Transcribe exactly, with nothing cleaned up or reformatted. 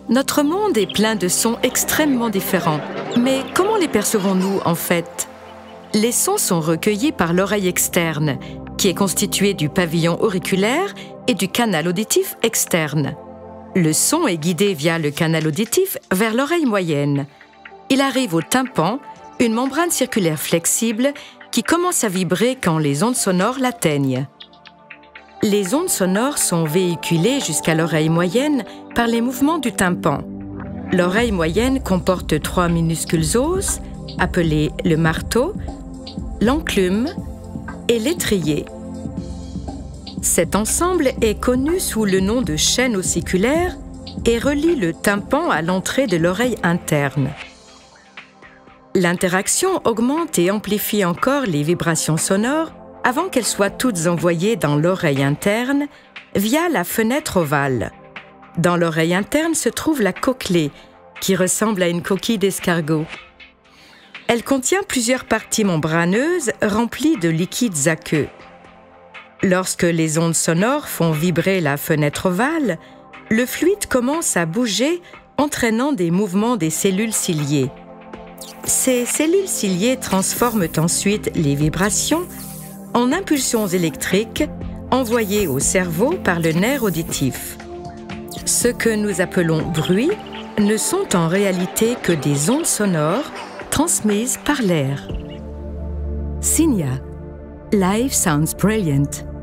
Notre monde est plein de sons extrêmement différents. Mais comment les percevons-nous en fait? Les sons sont recueillis par l'oreille externe, qui est constituée du pavillon auriculaire et du canal auditif externe. Le son est guidé via le canal auditif vers l'oreille moyenne. Il arrive au tympan, une membrane circulaire flexible qui commence à vibrer quand les ondes sonores l'atteignent. Les ondes sonores sont véhiculées jusqu'à l'oreille moyenne par les mouvements du tympan. L'oreille moyenne comporte trois minuscules os, appelés le marteau, l'enclume et l'étrier. Cet ensemble est connu sous le nom de chaîne ossiculaire et relie le tympan à l'entrée de l'oreille interne. L'interaction augmente et amplifie encore les vibrations sonores avant qu'elles soient toutes envoyées dans l'oreille interne via la fenêtre ovale. Dans l'oreille interne se trouve la cochlée, qui ressemble à une coquille d'escargot. Elle contient plusieurs parties membraneuses remplies de liquides aqueux. Lorsque les ondes sonores font vibrer la fenêtre ovale, le fluide commence à bouger, entraînant des mouvements des cellules ciliées. Ces cellules ciliées transforment ensuite les vibrations en impulsions électriques envoyées au cerveau par le nerf auditif. Ce que nous appelons bruit ne sont en réalité que des ondes sonores transmises par l'air. Signia. Life sounds brilliant.